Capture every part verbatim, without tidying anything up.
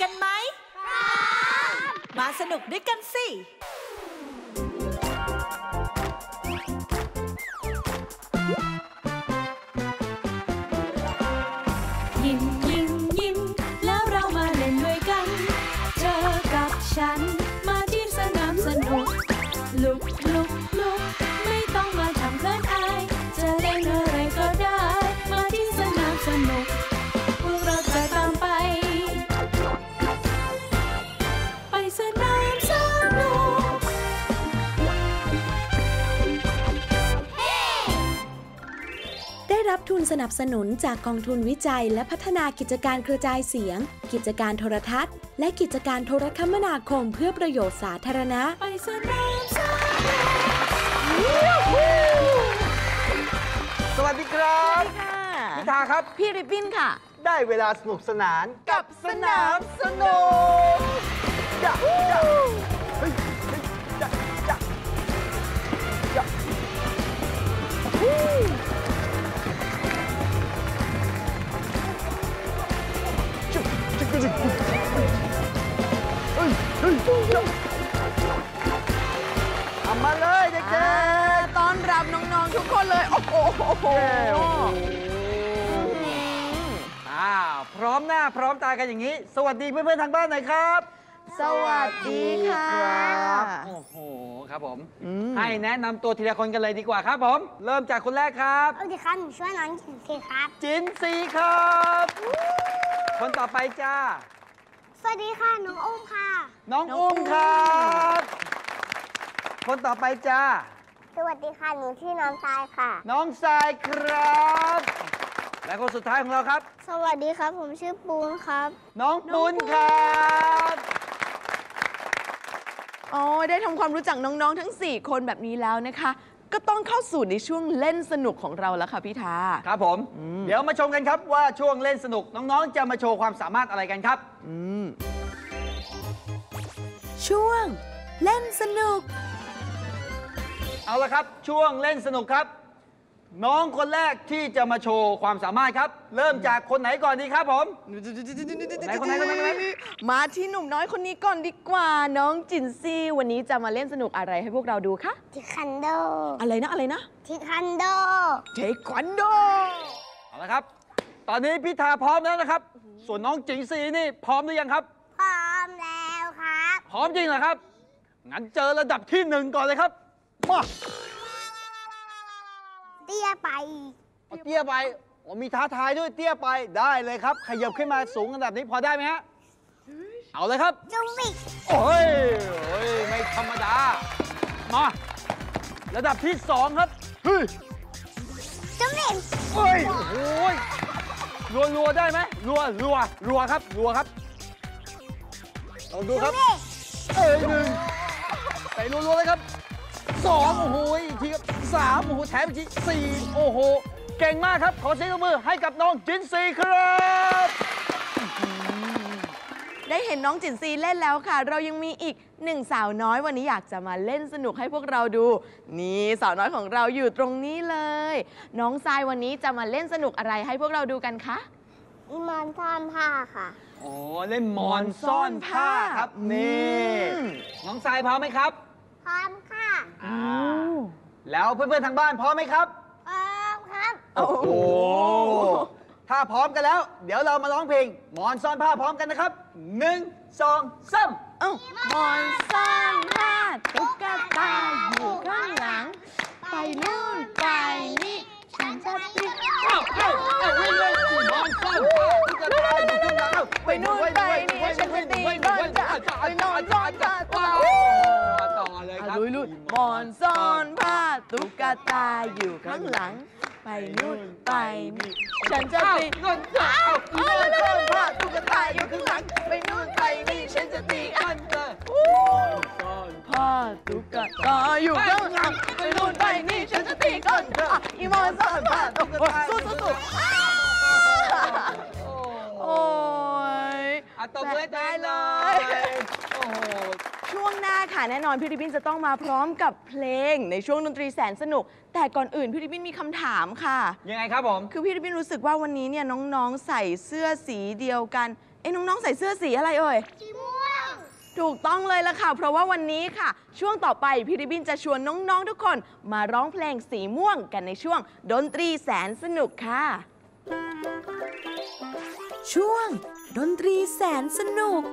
กันไหมมาสนุกด้วยกันสิยิ้มยิ้มยิ้มแล้วเรามาเล่นด้วยกันเธอกับฉันมาที่สนามสนุกลุกลุกลุกไม่ต้องมาทำเขินอายจะเล่นอะไรก็ได้มาที่สนามสนุกพวกเราจะตามไปไปสนามสนุกได้รับทุนสนับสนุนจากกองทุนวิจัยและพัฒนากิจการกระจายเสียงกิจการโทรทัศน์และกิจการโทรคมนาคมเพื่อประโยชน์สาธารณะไปสนามสนุกสวัสดีครับพิธาครับพี่ริบบิ้นค่ะได้เวลาสนุกสนานกับสนามสนุกจ้ะจ้ะเฮ้ยเฮ้ยจ้ะจ้ะจ้ะจุ๊บจุ๊บจุ๊บเฮ้ยเฮ้ยจ้ะทำมาเลยเด็กๆต้อนรับน้องๆทุกคนเลยโอ้โหอ้าวพร้อมหน้าพร้อมตากันอย่างนี้สวัสดีเพื่อนๆทางบ้านหน่อยครับสวัสดีค่ะโอ้โหครับผมให้แนะนำตัวทีละคนกันเลยดีกว่าครับผมเริ่มจากคนแรกครับสวัสดีครับหนูชื่อน้องจินซีครับจินซีครับคนต่อไปจ้าสวัสดีค่ะน้องอุ้มค่ะน้องอุ้มครับคนต่อไปจ้าสวัสดีค่ะหนูชื่อน้องทรายค่ะน้องทรายครับและคนสุดท้ายของเราครับสวัสดีครับผมชื่อปูนครับน้องปูนครับโอ้ได้ทำความรู้จักน้องๆทั้งสี่คนแบบนี้แล้วนะคะก็ต้องเข้าสู่ในช่วงเล่นสนุกของเราแล้วค่ะพี่ทาครับผมเดี๋ยวมาชมกันครับว่าช่วงเล่นสนุกน้องๆจะมาโชว์ความสามารถอะไรกันครับช่วงเล่นสนุกเอาละครับช่วงเล่นสนุกครับน้องคนแรกที่จะมาโชว์ความสามารถครับเริ่มจากคนไหนก่อนดีครับผมไหนคนไหนคนไหนคนไหนมาที่หนุ่มน้อยคนนี้ก่อนดีกว่าน้องจินซี่วันนี้จะมาเล่นสนุกอะไรให้พวกเราดูคะเทควันโดอะไรนะอะไรนะเทควันโดเทควันโดเอาละครับตอนนี้พิธาพร้อมแล้วนะครับส่วนน้องจินซี่นี่พร้อมหรือยังครับพร้อมแล้วครับพร้อมจริงเหรอครับงั้นเจอระดับที่หนึ่งก่อนเลยครับมาเตี้ยไปเตี้ยไปโอ้มีท้าทายด้วยเตี้ยไปได้เลยครับขยับขึ้นมาสูงระดับนี้พอได้ไหมฮะเอาเลยครับจุ๊บอีกโอ้ยโอ้ยไม่ธรรมดามาระดับที่สองครับเฮ้ยจุ๊บอีกโอ้ยโอ้ยรัวรัวได้ไหมรัวรัวรัวครับรัวครับลองดูครับเอ้ยหนึ่งไปรัวรัวเลยครับสองโอ้โหอีกทีครับสามโอ้โหแถมอีกทีสี่โอ้โหเก่งมากครับขอเสียงปรบมือให้กับน้องจินซีครับได้เห็นน้องจินซีเล่นแล้วค่ะเรายังมีอีกหนึ่งสาวน้อยวันนี้อยากจะมาเล่นสนุกให้พวกเราดูนี่สาวน้อยของเราอยู่ตรงนี้เลยน้องทรายวันนี้จะมาเล่นสนุกอะไรให้พวกเราดูกันคะอีมอนซ่อนผ้าค่ะโอ้เล่นมอนซ่อนผ้าครับนี่น้องทรายพร้อมไหมครับพร้อมค่ะแล้วเพื่อนๆทางบ้านพร้อมไหมครับพร้อมครับโอ้โหถ้าพร้อมกันแล้วเดี๋ยวเรามาร้องเพลงมอนซ่อนผ้าพร้อมกันนะครับหนึ่งสองสามมอนซ่อนผ้าตุ๊กตาอยู่ข้างหลังไปนู่นไปนี่ฉันจะติดเอ้าเอ้าเอ้าวิ่งเลยมอนซ่อนผ้าตุ๊กตาอยู่ข้างหลังไปนู่นไปนี่ฉันจะตีก้อนจะไปนอนซ่อนผ้าต่อเลยครับลุยๆมอนซ่อนผ้าตุ๊กตาอยู่ข้างหลังไปนู่นไปนี่ฉันจะตีก้อนจะมอนซ่อนผ้าตุ๊กตาอยู่ข้างหลังไปนู่นไปนี่ฉันจะตีก้อนจะซ่อนผ้าตุ๊กตาอยู่ข้างหลังไปนู่นไปนี่ฉันจะตีก้อนจะอีมอนซ่อนผ้าตุ๊กตาสู้ๆโอ้ยตบมือได้เลยโอ้โหช่วงหน้าค่ะแน่นอนพี่ริบบิ้นจะต้องมาพร้อมกับเพลงในช่วงดนตรีแสนสนุกแต่ก่อนอื่นพี่ริบบิ้นมีคำถามค่ะยังไงครับผมคือพี่ริบบิ้นรู้สึกว่าวันนี้เนี่ยน้องๆใส่เสื้อสีเดียวกันอ้น้องๆใส่เสื้อสีอะไรเอ่ยสีม่วงถูกต้องเลยละค่ะเพราะว่าวันนี้ค่ะช่วงต่อไปพี่ริบบิ้นจะชวนน้องๆทุกคนมาร้องเพลงสีม่วงกันในช่วงดนตรีแสนสนุกค่ะช่วงดนตรีแสนสนุก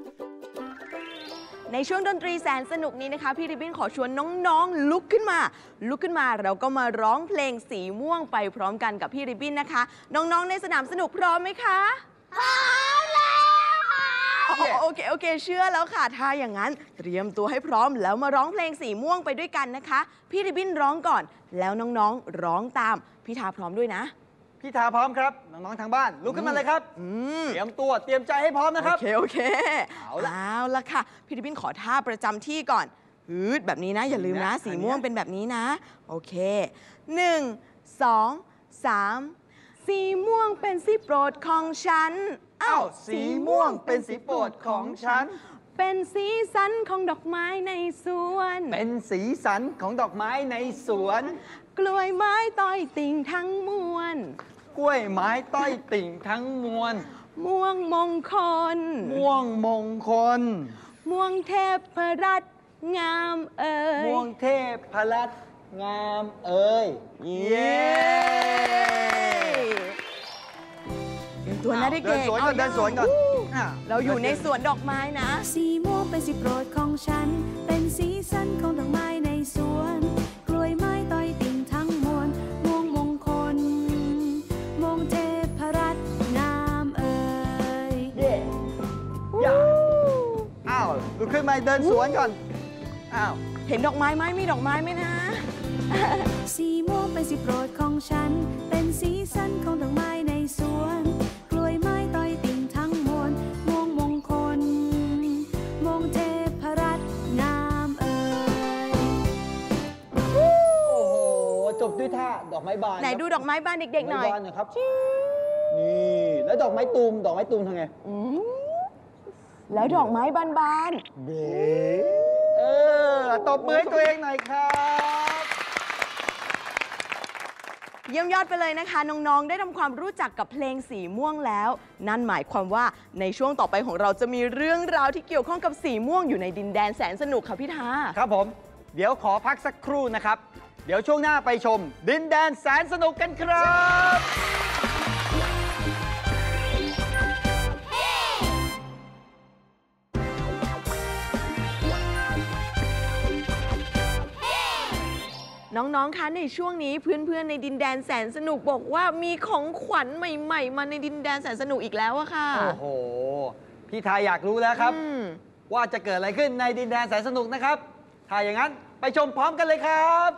ในช่วงดนตรีแสนสนุกนี้นะคะพี่ริบบิ้นขอชวนน้องๆลุกขึ้นมาลุกขึ้นมาเราก็มาร้องเพลงสีม่วงไปพร้อมกันกับพี่ริบบิ้นนะคะน้องๆในสนามสนุกพร้อมไหมคะพร้อมแล้วค่ะโอเคโอเคเชื่อแล้วค่ะถ้าอย่างนั้นเตรียมตัวให้พร้อมแล้วมาร้องเพลงสีม่วงไปด้วยกันนะคะพี่ริบบิ้นร้องก่อนแล้วน้องๆร้องตามพี่ทาพร้อมด้วยนะพี่ทาพร้อมครับน้องๆทางบ้านลุกขึ้นมาเลยครับเตรียมตัวเตรียมใจให้พร้อมนะครับโอเคโอเคเอาละเอาละค่ะพี่ริบบิ้นขอท่าประจำที่ก่อนฮึดแบบนี้นะอย่าลืมนะสีม่วงเป็นแบบนี้นะโอเคหนึ่งสองสามสีม่วงเป็นสีโปรดของฉันอ้าวสีม่วงเป็นสีโปรดของฉันเป็นสีสันของดอกไม้ในสวนเป็นสีสันของดอกไม้ในสวนกล้วยไม้ต้อยติ่งทั้งมวลกล้วยไม้ต้อยติ่งทั้งมวลม่วงมงคลม่วงมงคลม่วงเทพรัตน์งามเอ่ยม่วงเทพรัตน์งามเอ่ยเย้ตัวน่าได้เก่งเดินสวนก่อนเดินสวนก่อนเราอยู่ในสวนดอกไม้นะสีม่วงเป็นสีโปรดของฉันเป็นสีสันของดอกไม้ในสวนกล้วยไม้ต้อยติ่งทั้งมวลม่วงมงคลม่วงเทพรัตน์งามเอ่ยเย้ย่าอ้าวลุกขึ้นมาเดินสวนก่อนอ้าวเห็นดอกไม้ไหมมีดอกไม้ไหมนะสีม่วงเป็นสีโปรดของฉันเป็นสีสันของดอกไม้ในสวนกล้วยไม้ต้อยติ่งทั้งมวลม่วงมงคลม่วงเทพรัตน์งามเอ่ยโอ้โหจบด้วยท่าดอกไม้บานไหนดูดอกไม้บานเด็กๆหน่อยดอกไม้บานนะครับนี่แล้วดอกไม้ตูมดอกไม้ตูมทำไงแล้วดอกไม้บานๆเบ้เออตบมือให้ตัวเองหน่อยครับเยี่ยมยอดไปเลยนะคะน้องๆได้ทำความรู้จักกับเพลงสีม่วงแล้วนั่นหมายความว่าในช่วงต่อไปของเราจะมีเรื่องราวที่เกี่ยวข้องกับสีม่วงอยู่ในดินแดนแสนสนุกค่ะพี่ทาครับผมเดี๋ยวขอพักสักครู่นะครับเดี๋ยวช่วงหน้าไปชมดินแดนแสนสนุกกันครับน้องๆ คะในช่วงนี้เพื่อนๆ ในดินแดนแสนสนุกบอกว่ามีของขวัญใหม่ๆ มาในดินแดนแสนสนุกอีกแล้วอะค่ะโอ้โหพี่ทายอยากรู้แล้วครับว่าจะเกิดอะไรขึ้นในดินแดนแสนสนุกนะครับถ้าอย่างนั้นไปชมพร้อมกันเลยครับ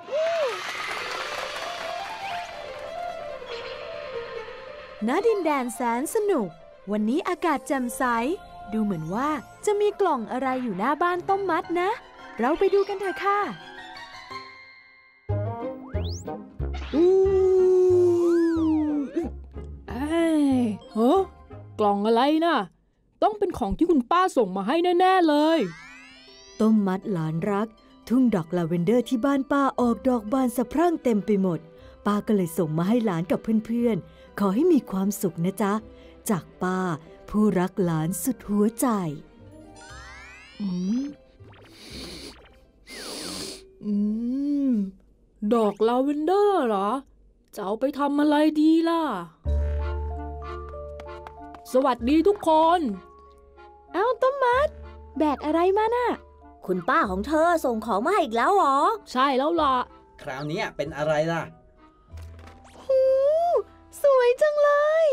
ณดินแดนแสนสนุกวันนี้อากาศแจ่มใสดูเหมือนว่าจะมีกล่องอะไรอยู่หน้าบ้านต้มมัดนะเราไปดูกันเถอะค่ะอือเอ้ยฮะกล่องอะไรน่ะต้องเป็นของที่คุณป้าส่งมาให้แน่ๆเลยต้มมัดหลานรักทุ่งดอกลาเวนเดอร์ที่บ้านป้าออกดอกบานสะพรั่งเต็มไปหมดป้าก็เลยส่งมาให้หลานกับเพื่อนๆขอให้มีความสุขนะจ๊ะจากป้าผู้รักหลานสุดหัวใจอืมอืมดอกลาเวนเดอร์เหรอจะเอาไปทำอะไรดีล่ะสวัสดีทุกคนเอ้าต้มมัดแบกอะไรมาน่ะคุณป้าของเธอส่งของมาอีกแล้วหรอใช่แล้วล่ะคราวนี้เป็นอะไรล่ะหูสวยจังเลย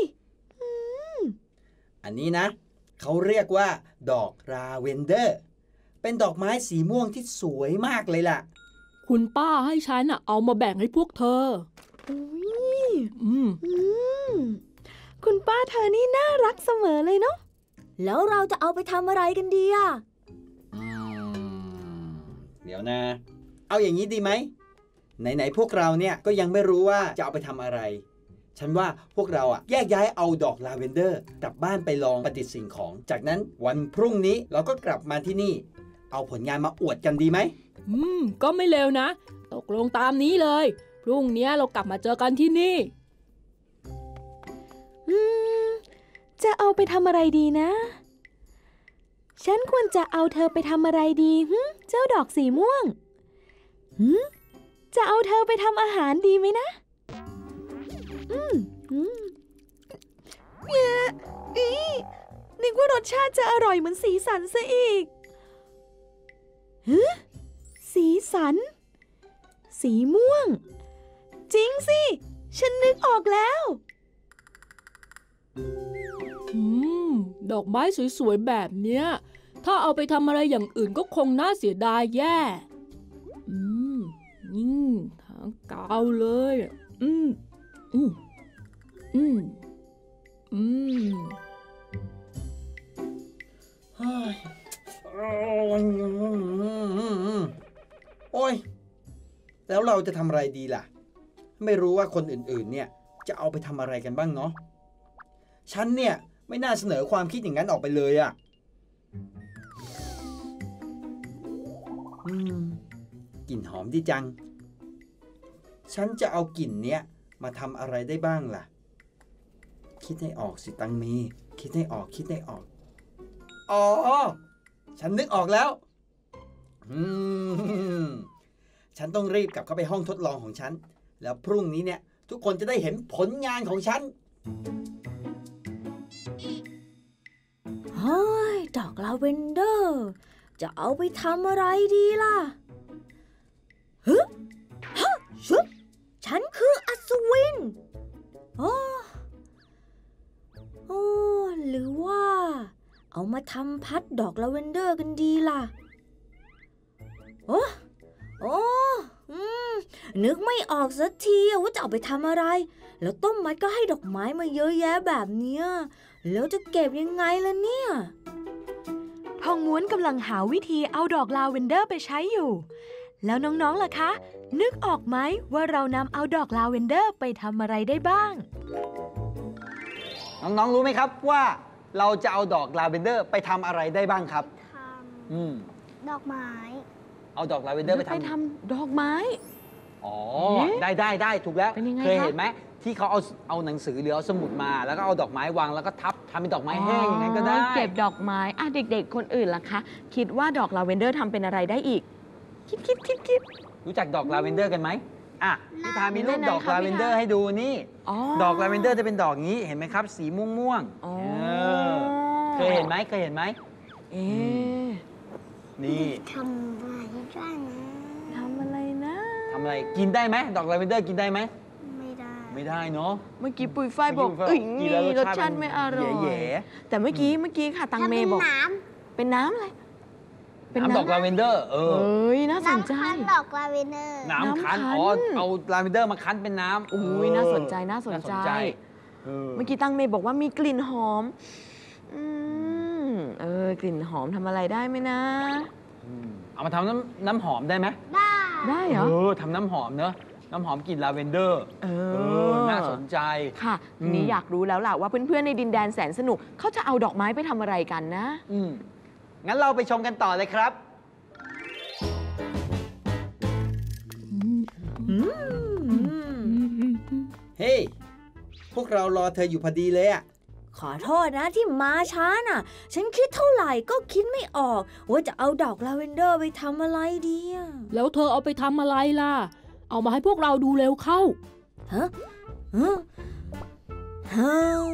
อันนี้นะเขาเรียกว่าดอกลาเวนเดอร์เป็นดอกไม้สีม่วงที่สวยมากเลยล่ะคุณป้าให้ฉันอะเอามาแบ่งให้พวกเธออุ้ยอืมอืมคุณป้าเธอนี่น่ารักเสมอเลยเนาะแล้วเราจะเอาไปทำอะไรกันดีอ่ะเดี๋ยวนะเอาอย่างนี้ดีไหมไหนๆพวกเราเนี่ยก็ยังไม่รู้ว่าจะเอาไปทำอะไรฉันว่าพวกเราอะแยกย้ายเอาดอกลาเวนเดอร์กลับบ้านไปลองประดิษฐ์สิ่งของจากนั้นวันพรุ่งนี้เราก็กลับมาที่นี่เอาผลงานมาอวดกันดีไหมอืมก็ไม่เลวนะตกลงตามนี้เลยพรุ่งนี้เรากลับมาเจอกันที่นี่อืมจะเอาไปทำอะไรดีนะ ฉันควรจะเอาเธอไปทำอะไรดีหึเจ้าดอกสีม่วงหึจะเอาเธอไปทำอาหารดีไหมนะอืมอืมเย้อีนึกว่ารสชาติจะอร่อยเหมือนสีสันซะอีกฮะสีสัน สีม่วง จริงสิ ฉันนึกออกแล้วอืมดอกไม้สวยๆแบบเนี้ยถ้าเอาไปทำอะไรอย่างอื่นก็คงน่าเสียดายแย่อืมนี่ทางกาวเลยอืมอืมอืมอืมโอ้ยแล้วเราจะทำอะไรดีล่ะไม่รู้ว่าคนอื่นๆเนี่ยจะเอาไปทำอะไรกันบ้างเนาะฉันเนี่ยไม่น่าเสนอความคิดอย่างนั้นออกไปเลยอะอืมกลิ่นหอมดีจังฉันจะเอากลิ่นเนี้ยมาทำอะไรได้บ้างล่ะคิดให้ออกสิตังเมคิดให้ออกคิดให้ออกอ๋อฉันนึกออกแล้วอืมฉันต้องรีบกลับเข้าไปห้องทดลองของฉันแล้วพรุ่งนี้เนี่ยทุกคนจะได้เห็นผลงานของฉันเฮ้ยดอกลาเวนเดอร์จะเอาไปทำอะไรดีล่ะฮึฮะชุบฉันคืออัศวินโอ้โอ้หรือว่าเอามาทำพัดดอกลาเวนเดอร์กันดีล่ะโอ้โอ้อืมนึกไม่ออกสักทีว่าจะเอาไปทำอะไรแล้วต้นไม้ก็ให้ดอกไม้มาเยอะแยะแบบเนี้ยแล้วจะเก็บยังไงล่ะเนี่ยทองม้วนกำลังหาวิธีเอาดอกลาเวนเดอร์ไปใช้อยู่แล้วน้องๆล่ะคะนึกออกไหมว่าเรานำเอาดอกลาเวนเดอร์ไปทำอะไรได้บ้างน้องๆรู้ไหมครับว่าเราจะเอาดอกลาเวนเดอร์ไปทำอะไรได้บ้างครับทำอืมดอกไม้เอาดอกลาเวนเดอร์ไปทำไปทำดอกไม้อ๋อได้ได้ได้ถูกแล้วเป็นยังไงเคยคะเห็นไหมที่เขาเอาเอาหนังสือหรือเอาสมุดมาแล้วก็เอาดอกไม้วางแล้วก็ทับทำเป็นดอกไม้แห้งอย่างนั้นก็ได้เก็บดอกไม้อ่ะเด็กๆคนอื่นล่ะคะคิดว่าดอกลาเวนเดอร์ทำเป็นอะไรได้อีกคิดคิดคิดคิดรู้จักดอกลาเวนเดอร์กันไหมอ่ะพี่ทามีรูปดอกไหนๆคะลาเวนเดอร์ให้ดูนี่อ๋อดอกลาเวนเดอร์จะเป็นดอกนี้เห็นไหมครับ สีม่วงม่วงๆอ๋อเออเคยเห็นไหมเคยเห็นไหมเอ๊ะนี่ทำอะไรได้นะทำอะไรนะทำอะไรกินได้ไหมดอกลาเวนเดอร์กินได้ไหมไม่ได้ไม่ได้เนาะเมื่อกี้ปุยฝ้ายบอกเมื่อเอ้ยกี้นี่แล้วรสชาติไม่อร่อยแย่แต่เมื่อกี้เมื่อกี้ค่ะตังทำเมเป็นย์บอกน้เป็นน้ำอะไรๆน้ำดอกลาเวนเดอร์เอเออ้ยน่าำสนใจน้ำคั้นดอกลาเวนเดอร์น้ำคั้นน้ำคั้นอ๋อเอาลาเวนเดอร์มาคั้นเป็นน้ำโอ้ยน่าสนใจน่าสนใจเออเมื่อกี้ตังเมย์บอกว่ามีกลิ่นหอมอืมเออกลิ่นหอมทำอะไรได้ไหมนะอืมเอามาทำน้ำน้ำหอมได้ไหมได้ได้เหรอเออทำน้ำหอมเนอะน้ำหอมกลิ่นลาเวนเดอร์เอเออน่าสนใจค่ะอืทีมนี้อยากรู้แล้วล่ะว่าเพื่อนๆในดินแดนแสนสนุกเขาจะเอาดอกไม้ไปทำอะไรกันนะอืมงั้นเราไปชมกันต่อเลยครับเฮ้ยพวกเรารอเธออยู่พอดีเลยอะขอโทษนะที่มาช้าน่ะ ฉันคิดเท่าไหร่ก็คิดไม่ออกว่าจะเอาดอกลาเวนเดอร์ไปทำอะไรดีอะแล้วเธอเอาไปทำอะไรล่ะ เอามาให้พวกเราดูเร็วเข้าฮะฮะฮะ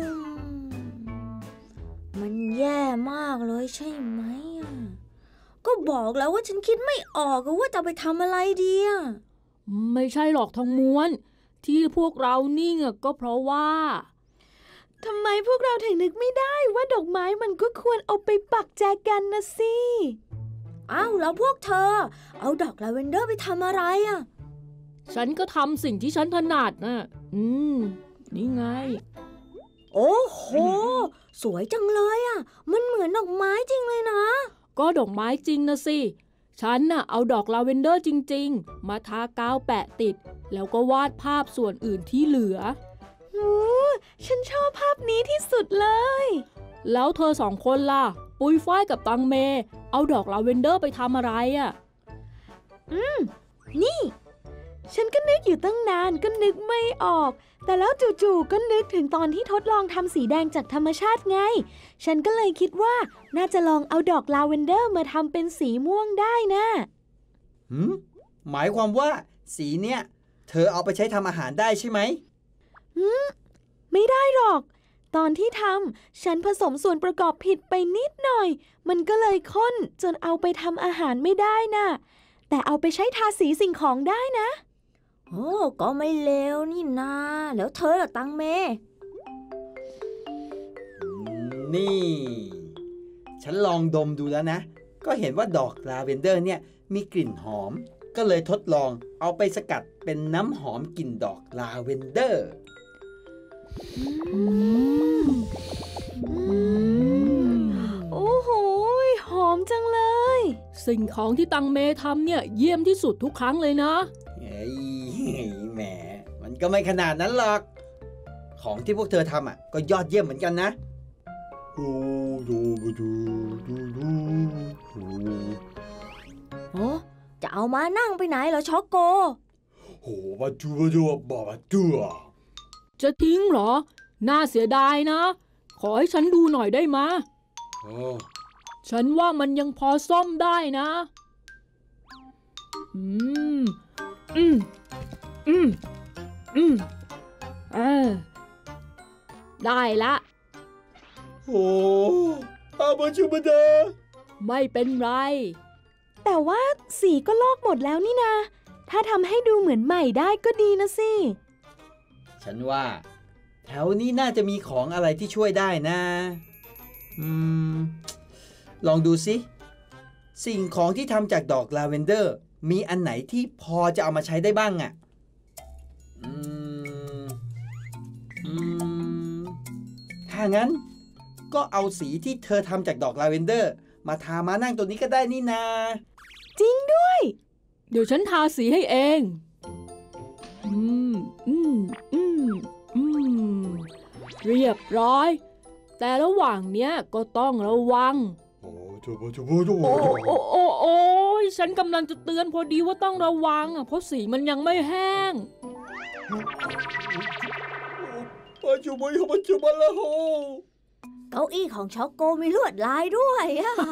มันแย่มากเลยใช่ไหมอะก็บอกแล้วว่าฉันคิดไม่ออกว่าจะไปทำอะไรดีอะไม่ใช่หรอกทองม้วน ที่พวกเรานิ่งอะก็เพราะว่าทำไมพวกเราถึงนึกไม่ได้ว่าดอกไม้มันก็ควรเอาไปปักแจกันนะสิอ้าวแล้วพวกเธอ เอาดอกลาเวนเดอร์ไปทำอะไรอะฉันก็ทำสิ่งที่ฉันถนัดน่ะ อืม นี่ไงโอ้โห สวยจังเลยอะมันเหมือนดอกไม้จริงเลยนะก็ดอกไม้จริงนะสิ ฉันน่ะเอาดอกลาเวนเดอร์จริงๆ มาทากาวแปะติด แล้วก็วาดภาพส่วนอื่นที่เหลือโอ้ฉันชอบภาพนี้ที่สุดเลยแล้วเธอสองคนล่ะ ปุยฝ้ายกับตังเม เอาดอกลาเวนเดอร์ไปทำอะไรอ่ะนี่ฉันก็นึกอยู่ตั้งนานก็นึกไม่ออกแต่แล้วจู่ๆก็นึกถึงตอนที่ทดลองทำสีแดงจากธรรมชาติไงฉันก็เลยคิดว่าน่าจะลองเอาดอกลาเวนเดอร์มาทำเป็นสีม่วงได้นะหืมหมายความว่าสีเนี้ยเธอเอาไปใช้ทำอาหารได้ใช่ไหมหืมไม่ได้หรอกตอนที่ทำฉันผสมส่วนประกอบผิดไปนิดหน่อยมันก็เลยข้นจนเอาไปทำอาหารไม่ได้น่ะแต่เอาไปใช้ทาสีสิ่งของได้นะโอ้ก็ไม่เลวนี่นาแล้วเธอล่ะตังเมนี่ฉันลองดมดูแล้วนะก็เห็นว่าดอกลาเวนเดอร์เนี่ยมีกลิ่นหอมก็เลยทดลองเอาไปสกัดเป็นน้ำหอมกลิ่นดอกลาเวนเดอร์โอ้โหหอมจังเลยสิ่งของที่ตังเมทำเนี่ยเยี่ยมที่สุดทุกครั้งเลยนะเฮ้ยแหมมันก็ไม่ขนาดนั้นหรอกของที่พวกเธอทำอ่ะก็ยอดเยี่ยมเหมือนกันนะดูดูดูดูดูโอ้จะเอามานั่งไปไหนเหรอช็อกโกโอ้บาจูบาจูบาบาจูจะทิ้งเหรอน่าเสียดายนะขอให้ฉันดูหน่อยได้มะฉันว่ามันยังพอซ่อมได้นะอืมอืมอืมอืมเออได้ละโอ้อาบาจูบาดาไม่เป็นไรแต่ว่าสีก็ลอกหมดแล้วนี่นะถ้าทำให้ดูเหมือนใหม่ได้ก็ดีนะสิฉันว่าแถวนี้น่าจะมีของอะไรที่ช่วยได้นะอืมลองดูสิสิ่งของที่ทำจากดอกลาเวนเดอร์มีอันไหนที่พอจะเอามาใช้ได้บ้างอ่ะอืมอืมถ้างั้นก็เอาสีที่เธอทำจากดอกลาเวนเดอร์มาทามานั่งตัวนี้ก็ได้นี่นาจริงด้วยเดี๋ยวฉันทาสีให้เองอืมอืมอืมอืมเรียบร้อยแต่ระหว่างเนี้ยก็ต้องระวังโอ้โอ้โอ้โอ้ยฉันกำลังจะเตือนพอดีว่าต้องระวังอ่ะเพราะสีมันยังไม่แห้งปัจจุบันปัจจุบันละโหเก้าอี้ของช็อกโกมีลวดลายด้วย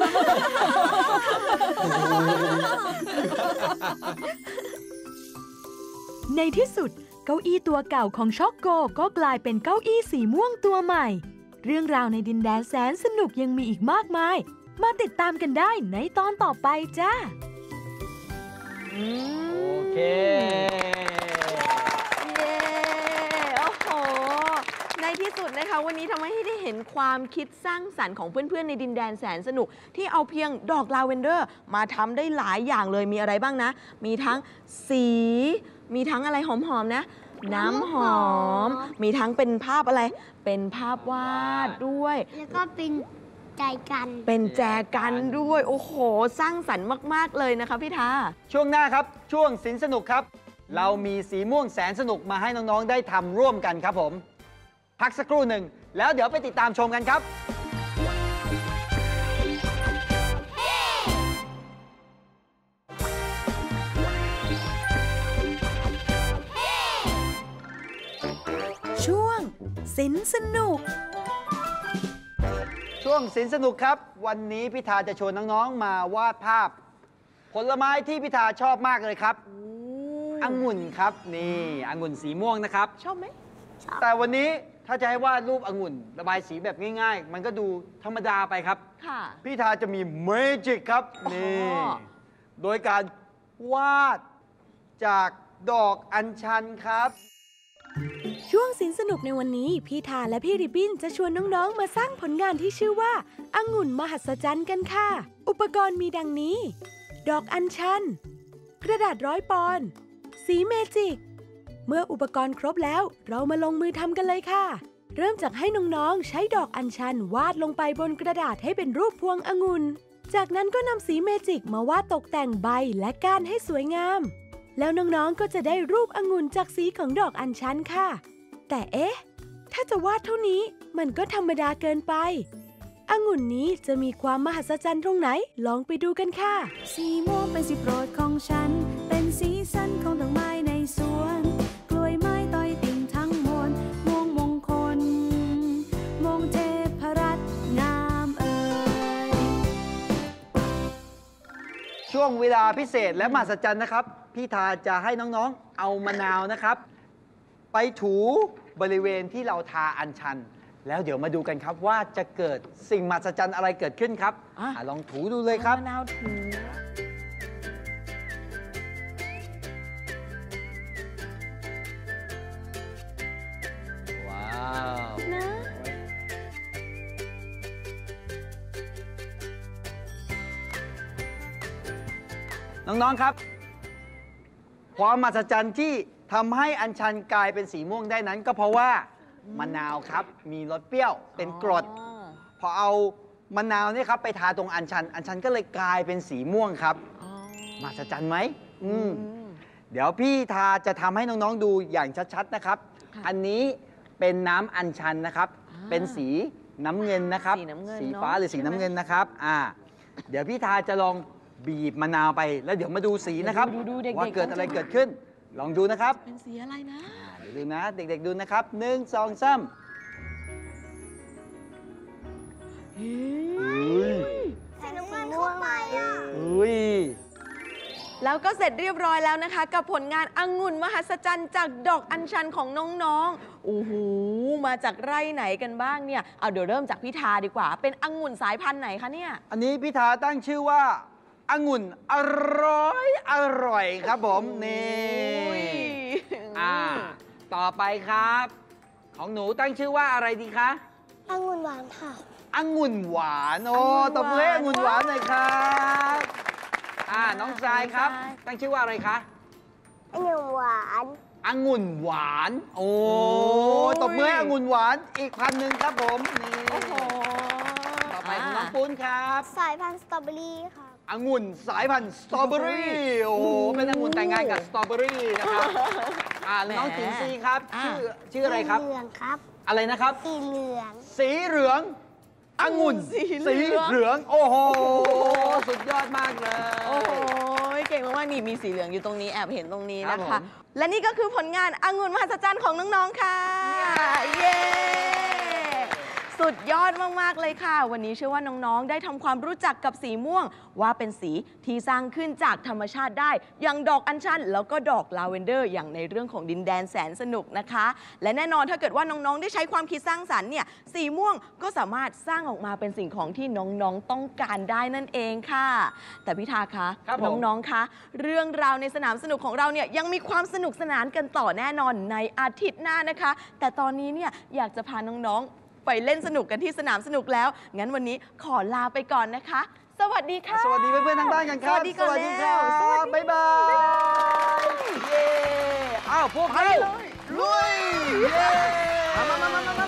ในที่สุดเก้าอี้ตัวเก่าของช็อกโกก็กลายเป็นเก้าอี้สีม่วงตัวใหม่เรื่องราวในดินแดนแสนสนุกยังมีอีกมากมายมาติดตามกันได้ในตอนต่อไปจ้าโอเคเย้โอ้โหในที่สุดนะคะวันนี้ทำให้ได้เห็นความคิดสร้างสรรค์ของเพื่อนๆในดินแดนแสนสนุกที่เอาเพียงดอกลาเวนเดอร์มาทำได้หลายอย่างเลยมีอะไรบ้างนะมีทั้งสีมีทั้งอะไรหอมๆนะน้ำหอมมีทั้งเป็นภาพอะไรเป็นภาพวาดด้วยแล้วก็เป็นแจกันเป็นแจกันด้วยโอ้โหสร้างสรรค์มากๆเลยนะคะพี่ทาช่วงหน้าครับช่วงศิลป์สนุกครับเรามีสีม่วงแสนสนุกมาให้น้องๆได้ทำร่วมกันครับผมพักสักครู่หนึ่งแล้วเดี๋ยวไปติดตามชมกันครับช่วงศิลป์สนุกช่วงศิลป์สนุกครับวันนี้พิธาจะชวนน้องๆมาวาดภาพผลไม้ที่พิธาชอบมากเลยครับองุ่นครับนี่องุ่นสีม่วงนะครับชอบไหมแต่วันนี้ถ้าจะให้วาดรูปองุ่นระบายสีแบบง่ายๆมันก็ดูธรรมดาไปครับค่ะพิธาจะมีเมจิกครับนี่โดยการวาดจากดอกอัญชันครับช่วงศิลป์สนุกในวันนี้พี่ทาและพี่ริบบิ้นจะชวนน้องๆมาสร้างผลงานที่ชื่อว่าองุ่นมหัศจรรย์กันค่ะอุปกรณ์มีดังนี้ดอกอัญชันกระดาษร้อยปอนด์สีเมจิกเมื่ออุปกรณ์ครบแล้วเรามาลงมือทำกันเลยค่ะเริ่มจากให้น้องๆใช้ดอกอัญชันวาดลงไปบนกระดาษให้เป็นรูปพวงองุ่นจากนั้นก็นำสีเมจิกมาวาดตกแต่งใบและก้านให้สวยงามแล้วน้องๆก็จะได้รูปองุ่นจากสีของดอกอัญชันค่ะแต่เอ๊ะถ้าจะวาดเท่านี้มันก็ธรรมดาเกินไปองุ่นนี้จะมีความมหัศจรรย์ตรงไหนลองไปดูกันค่ะสีม่วงเป็นสีโปรดของฉันเป็นสีสันของดอกไม้ในสช่วงเวลาพิเศษและมหัศจรรย์นะครับพี่ทาจะให้น้องๆเอามะนาวนะครับ ไปถูบริเวณที่เราทาอัญชัน แล้วเดี๋ยวมาดูกันครับว่าจะเกิดสิ่งมหัศจรรย์อะไรเกิดขึ้นครับอ่ะอ่ะลองถูดูเลยครับมะนาวถูว้าวนะน้องๆครับ ความมหัศจรรย์ที่ทำให้อัญชันกลายเป็นสีม่วงได้นั้น ก็เพราะว่ามะนาวครับมีรสเปรี้ยวเป็นกรดอ๋อพอเอามะนาวเนี่ยครับไปทาตรงอัญชัน อัญชันก็เลยกลายเป็นสีม่วงครับอ๋อมหัศจรรย์ไหมอืมอืมเดี๋ยวพี่ทาจะทำให้น้องๆดูอย่างชัดๆนะครับค่ะอันนี้เป็นน้ำอัญชันนะครับอ่าเป็นสีน้ำเงินนะครับสีน้ำเงินสีฟ้าเนอะหรือสีใช่ไหมน้ำเงินนะครับอ่าเดี๋ยวพี่ทาจะลองบีบมะนาวไป แล้วเดี๋ยวมาดูสีนะครับดูดูเด็กๆว่าเกิดอะไรต้องจะเกิดขึ้น ลองดูนะครับเป็นสีอะไรนะอ่าเดี๋ยวดูนะ เด็กๆดูนะครับหนึ่งสองสามสีน้ำเงินเข้าไปอ่ะอุ้ยแล้วก็เสร็จเรียบร้อยแล้วนะคะ กับผลงานองุ่นมหัศจรรย์จากดอกอัญชันของน้องๆโอ้โหมาจากไร่ไหนกันบ้างเนี่ยเอาเดี๋ยวเริ่มจากพี่ทาดีกว่า เป็นองุ่นสายพันธุ์ไหนคะเนี่ยอันนี้พี่ทาตั้งชื่อว่าองุ่นอร่อยอร่อยครับผมนี่อุ้ยอ่าต่อไปครับ ของหนูตั้งชื่อว่าอะไรดีคะองุ่นหวานค่ะองุ่นหวานโอ้ตบมือให้องุ่นหวานหน่อยครับอ่าน้องทรายครับ ตั้งชื่อว่าอะไรคะองุ่นหวานองุ่นหวานโอ้ตบมือให้องุ่นหวานอีกพันหนึ่งครับผมนี่โอ้โหต่อไปของน้องปุ้นครับสายพันธุ์สตรอเบอรี่ค่ะองุ่นสายพันธุ์สตรอเบอรี่โอ้โหเป็นองุ่นแต่งงานกับสตรอเบอรี่นะครับอ่าน้องจินซีครับชื่อชื่ออะไรครับสีเหลืองครับอะไรนะครับสีเหลืองสีเหลืององุ่นสีเหลืองเหลืองโอ้โหสุดยอดมากเลยโอ้โหเก่งมากๆนี่มีสีเหลืองอยู่ตรงนี้แอบเห็นตรงนี้ครันะบคะผมและนี่ก็คือผลงานองุ่นมหัศจรรย์ของน้องๆค่ะ เย้ สุดยอดมากๆเลยค่ะ วันนี้เชื่อว่าน้องๆ ได้ทำความรู้จักกับสีม่วง ว่าเป็นสีที่สร้างขึ้นจากธรรมชาติได้ อย่างดอกอัญชัน แล้วก็ดอกลาเวนเดอร์ อย่างในเรื่องของดินแดนแสนสนุกนะคะ และแน่นอนถ้าเกิดว่าน้องๆ ได้ใช้ความคิดสร้างสรรค์เนี่ย สีม่วงก็สามารถสร้างออกมาเป็นสิ่งของที่น้องๆ ต้องการได้นั่นเองค่ะ แต่พี่ทาคะครับผมน้องๆ คะ เรื่องราวในสนามสนุกของเราเนี่ยยังมีความสนุกสนานกันต่อแน่นอนในอาทิตย์หน้านะคะ แต่ตอนนี้เนี่ยอยากจะพาน้องๆ ไปเล่นสนุกกันที่สนามสนุกแล้ว งั้นวันนี้ขอลาไปก่อนนะคะ สวัสดีค่ะสวัสดีเพื่อนๆทางบ้านกันครับสวัสดีก่อนคแล้รัวบสวัสดีบ๊ายบายเย้อ้าวพวกเราลุยเย้มามามามา